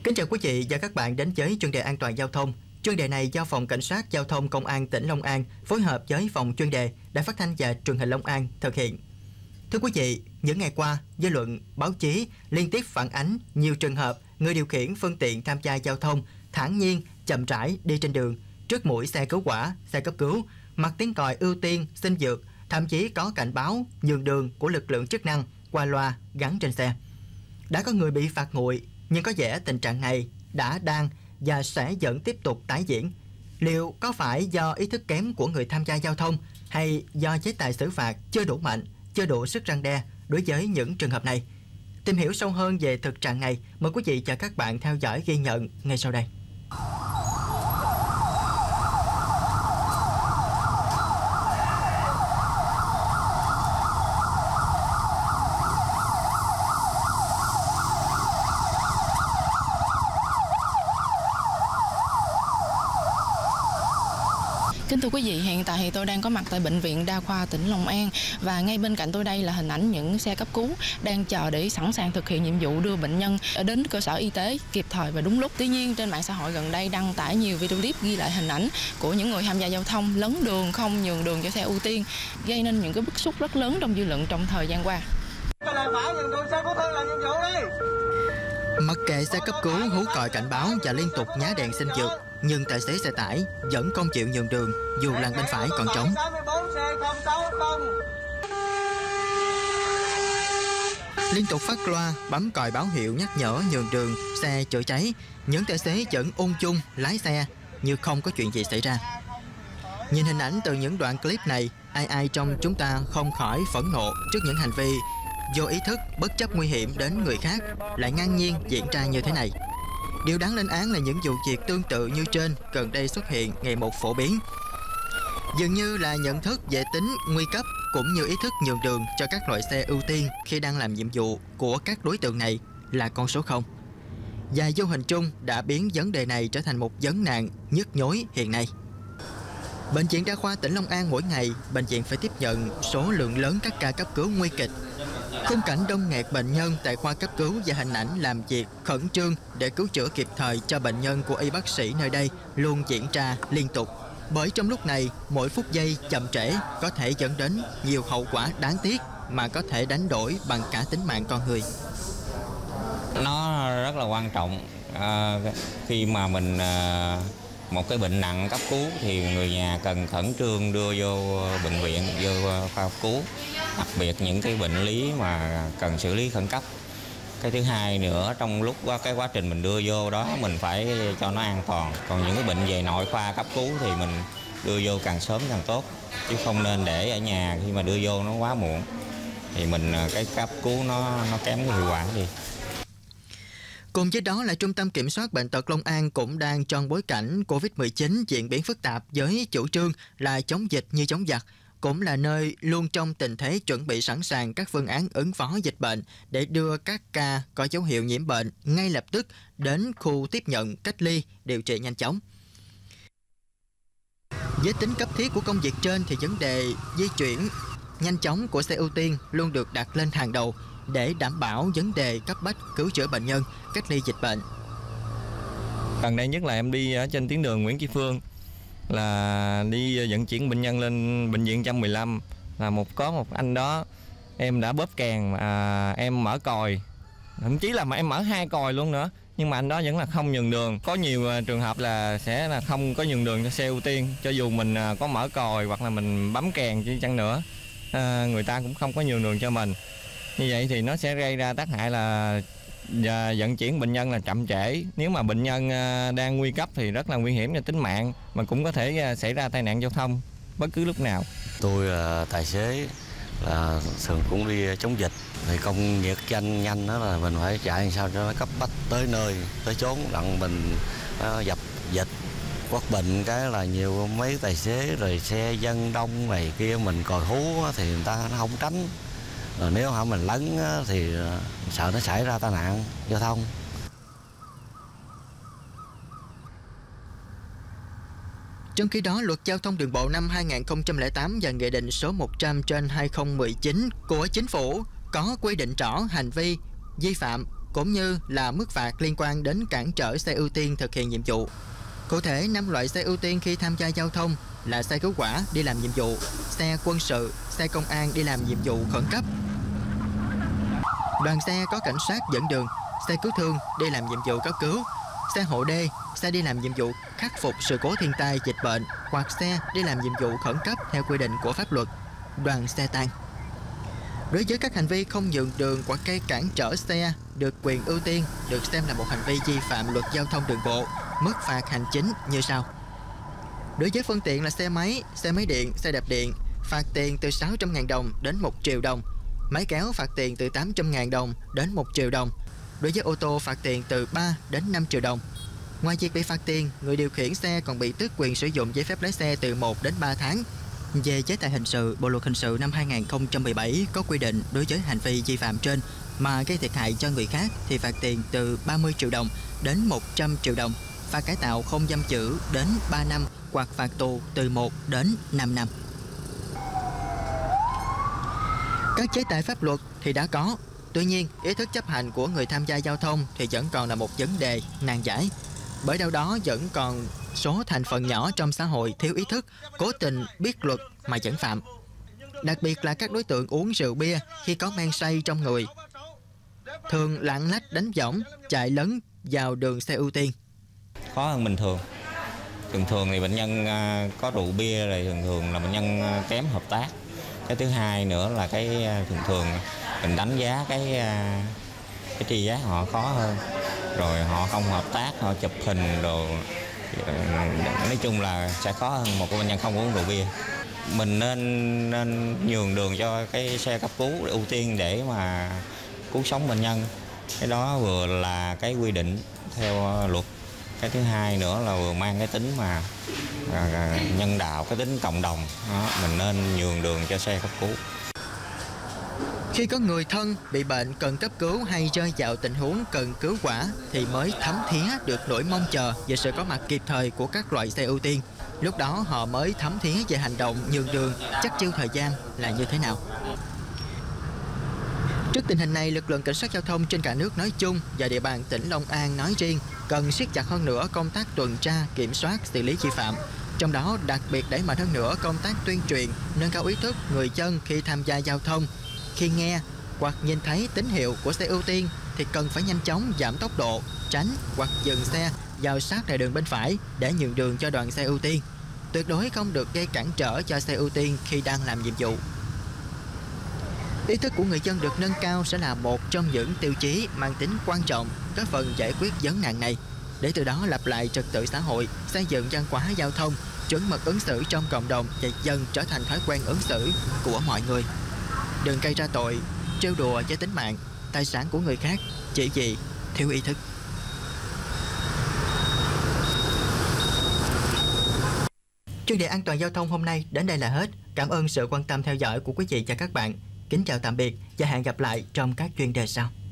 Kính chào quý vị và các bạn đến với chuyên đề an toàn giao thông. Chuyên đề này do Phòng Cảnh sát Giao thông Công an tỉnh Long An phối hợp với Phòng chuyên đề Đài Phát thanh và Truyền hình Long An thực hiện. Thưa quý vị, những ngày qua, dư luận, báo chí liên tiếp phản ánh nhiều trường hợp người điều khiển phương tiện tham gia giao thông thản nhiên, chậm rãi đi trên đường, trước mũi xe cứu hỏa, xe cấp cứu, mặc tiếng còi ưu tiên, xin vượt, thậm chí có cảnh báo nhường đường của lực lượng chức năng qua loa gắn trên xe. Đã có người bị phạt nguội, nhưng có vẻ tình trạng này đã đang và sẽ vẫn tiếp tục tái diễn. Liệu có phải do ý thức kém của người tham gia giao thông hay do chế tài xử phạt chưa đủ mạnh, chưa đủ sức răn đe đối với những trường hợp này? Tìm hiểu sâu hơn về thực trạng này, mời quý vị và các bạn theo dõi ghi nhận ngay sau đây. Kính thưa quý vị, hiện tại thì tôi đang có mặt tại Bệnh viện Đa khoa tỉnh Long An và ngay bên cạnh tôi đây là hình ảnh những xe cấp cứu đang chờ để sẵn sàng thực hiện nhiệm vụ đưa bệnh nhân đến cơ sở y tế kịp thời và đúng lúc. Tuy nhiên, trên mạng xã hội gần đây đăng tải nhiều video clip ghi lại hình ảnh của những người tham gia giao thông lấn đường, không nhường đường cho xe ưu tiên, gây nên những cái bức xúc rất lớn trong dư luận trong thời gian qua. Mặc kệ xe cấp cứu hú còi cảnh báo và liên tục nhá đèn xin vượt, nhưng tài xế xe tải vẫn không chịu nhường đường dù làn bên phải còn trống. Liên tục phát loa, bấm còi báo hiệu nhắc nhở nhường đường xe chữa cháy, những tài xế vẫn ung dung lái xe như không có chuyện gì xảy ra. Nhìn hình ảnh từ những đoạn clip này, ai trong chúng ta không khỏi phẫn nộ trước những hành vi vô ý thức bất chấp nguy hiểm đến người khác lại ngang nhiên diễn ra như thế này. Điều đáng lên án là những vụ việc tương tự như trên gần đây xuất hiện ngày một phổ biến. Dường như là nhận thức về tính nguy cấp cũng như ý thức nhường đường cho các loại xe ưu tiên khi đang làm nhiệm vụ của các đối tượng này là con số 0. Và vô hình chung đã biến vấn đề này trở thành một vấn nạn nhức nhối hiện nay. Bệnh viện Đa khoa tỉnh Long An mỗi ngày, bệnh viện phải tiếp nhận số lượng lớn các ca cấp cứu nguy kịch. Khung cảnh đông nghẹt bệnh nhân tại khoa cấp cứu và hình ảnh làm việc khẩn trương để cứu chữa kịp thời cho bệnh nhân của y bác sĩ nơi đây luôn diễn ra liên tục. Bởi trong lúc này, mỗi phút giây chậm trễ có thể dẫn đến nhiều hậu quả đáng tiếc mà có thể đánh đổi bằng cả tính mạng con người. Nó rất là quan trọng khi mà mình một cái bệnh nặng cấp cứu thì người nhà cần khẩn trương đưa vô bệnh viện, vô khoa cấp cứu, đặc biệt những cái bệnh lý mà cần xử lý khẩn cấp. Cái thứ hai nữa, trong lúc cái quá trình mình đưa vô đó mình phải cho nó an toàn. Còn những cái bệnh về nội khoa cấp cứu thì mình đưa vô càng sớm càng tốt, chứ không nên để ở nhà khi mà đưa vô nó quá muộn thì mình cái cấp cứu nó kém cái hiệu quả đi. Cùng với đó là Trung tâm Kiểm soát Bệnh tật Long An cũng đang trong bối cảnh Covid-19 diễn biến phức tạp với chủ trương là chống dịch như chống giặc, cũng là nơi luôn trong tình thế chuẩn bị sẵn sàng các phương án ứng phó dịch bệnh để đưa các ca có dấu hiệu nhiễm bệnh ngay lập tức đến khu tiếp nhận, cách ly, điều trị nhanh chóng. Với tính cấp thiết của công việc trên thì vấn đề di chuyển nhanh chóng của xe ưu tiên luôn được đặt lên hàng đầu để đảm bảo vấn đề cấp bách cứu chữa bệnh nhân, cách ly dịch bệnh. Gần đây nhất là em đi ở trên tuyến đường Nguyễn Tri Phương, là đi vận chuyển bệnh nhân lên bệnh viện 115, là có một anh đó em đã bóp kèn mà em mở còi, thậm chí là mà em mở 2 còi luôn nữa, nhưng mà anh đó vẫn là không nhường đường. Có nhiều trường hợp là sẽ là không có nhường đường cho xe ưu tiên, cho dù mình có mở còi hoặc là mình bấm kèn chứ chăng nữa, người ta cũng không có nhường đường cho mình. Như vậy thì nó sẽ gây ra tác hại là vận chuyển bệnh nhân là chậm trễ. Nếu mà bệnh nhân đang nguy cấp thì rất là nguy hiểm cho tính mạng, mà cũng có thể xảy ra tai nạn giao thông bất cứ lúc nào. Tôi là tài xế, là thường cũng đi chống dịch, thì công việc nhanh đó là mình phải chạy làm sao cho nó cấp bách tới nơi tới chốn đặng mình dập dịch. Quất bệnh cái là nhiều mấy tài xế rồi xe dân đông này kia, mình còi hú thì người ta nó không tránh. Rồi nếu hả mình lấn thì sợ nó xảy ra tai nạn giao thông. Trong khi đó, Luật Giao thông Đường bộ năm 2008 và Nghị định số 100/2019 của Chính phủ có quy định rõ hành vi vi phạm cũng như là mức phạt liên quan đến cản trở xe ưu tiên thực hiện nhiệm vụ. Cụ thể, 5 loại xe ưu tiên khi tham gia giao thông là xe cứu hỏa đi làm nhiệm vụ, xe quân sự, xe công an đi làm nhiệm vụ khẩn cấp, đoàn xe có cảnh sát dẫn đường, xe cứu thương đi làm nhiệm vụ cấp cứu, xe hộ đê, xe đi làm nhiệm vụ khắc phục sự cố thiên tai dịch bệnh hoặc xe đi làm nhiệm vụ khẩn cấp theo quy định của pháp luật, đoàn xe tang. Đối với các hành vi không nhường đường hoặc gây cản trở xe được quyền ưu tiên được xem là một hành vi vi phạm luật giao thông đường bộ, mức phạt hành chính như sau. Đối với phương tiện là xe máy điện, xe đạp điện, phạt tiền từ 600.000 đồng đến 1 triệu đồng. Máy kéo phạt tiền từ 800.000 đồng đến 1 triệu đồng. Đối với ô tô phạt tiền từ 3 đến 5 triệu đồng. Ngoài việc bị phạt tiền, người điều khiển xe còn bị tước quyền sử dụng giấy phép lái xe từ 1 đến 3 tháng. Về chế tài hình sự, Bộ luật hình sự năm 2017 có quy định đối với hành vi vi phạm trên mà gây thiệt hại cho người khác thì phạt tiền từ 30 triệu đồng đến 100 triệu đồng, phạt cải tạo không giam giữ đến 3 năm hoặc phạt tù từ 1 đến 5 năm. Các chế tài pháp luật thì đã có, tuy nhiên ý thức chấp hành của người tham gia giao thông thì vẫn còn là một vấn đề nan giải. Bởi đâu đó vẫn còn số thành phần nhỏ trong xã hội thiếu ý thức, cố tình biết luật mà vẫn phạm. Đặc biệt là các đối tượng uống rượu bia khi có men say trong người, thường lạng lách đánh võng, chạy lấn vào đường xe ưu tiên. Khó hơn bình thường. Thường thì bệnh nhân có rượu bia là thường là bệnh nhân kém hợp tác. Cái thứ hai nữa là cái thường mình đánh giá cái tri giác họ khó hơn, rồi họ không hợp tác, họ chụp hình rồi, nói chung là sẽ khó hơn một cái bệnh nhân không uống rượu bia. Mình nên nhường đường cho cái xe cấp cứu ưu tiên để mà cứu sống bệnh nhân. Cái đó vừa là cái quy định theo luật, cái thứ hai nữa là vừa mang cái tính mà nhân đạo, cái tính cộng đồng đó, mình nên nhường đường cho xe cấp cứu. Khi có người thân bị bệnh cần cấp cứu hay rơi vào tình huống cần cứu hỏa thì mới thấm thía được nỗi mong chờ về sự có mặt kịp thời của các loại xe ưu tiên. Lúc đó họ mới thấm thía về hành động nhường đường chắc chiêu thời gian là như thế nào. Trước tình hình này, lực lượng cảnh sát giao thông trên cả nước nói chung và địa bàn tỉnh Long An nói riêng cần siết chặt hơn nữa công tác tuần tra, kiểm soát, xử lý vi phạm. Trong đó đặc biệt đẩy mạnh hơn nữa công tác tuyên truyền, nâng cao ý thức người dân khi tham gia giao thông. Khi nghe hoặc nhìn thấy tín hiệu của xe ưu tiên thì cần phải nhanh chóng giảm tốc độ, tránh hoặc dừng xe vào sát lề đường bên phải để nhường đường cho đoàn xe ưu tiên. Tuyệt đối không được gây cản trở cho xe ưu tiên khi đang làm nhiệm vụ. Ý thức của người dân được nâng cao sẽ là một trong những tiêu chí mang tính quan trọng góp phần giải quyết vấn nạn này, để từ đó lập lại trật tự xã hội, xây dựng văn hóa giao thông, chuẩn mực ứng xử trong cộng đồng và dần trở thành thói quen ứng xử của mọi người. Đừng gây ra tội, trêu đùa với tính mạng, tài sản của người khác chỉ vì thiếu ý thức. Chuyên đề an toàn giao thông hôm nay đến đây là hết. Cảm ơn sự quan tâm theo dõi của quý vị và các bạn. Kính chào tạm biệt và hẹn gặp lại trong các chuyên đề sau.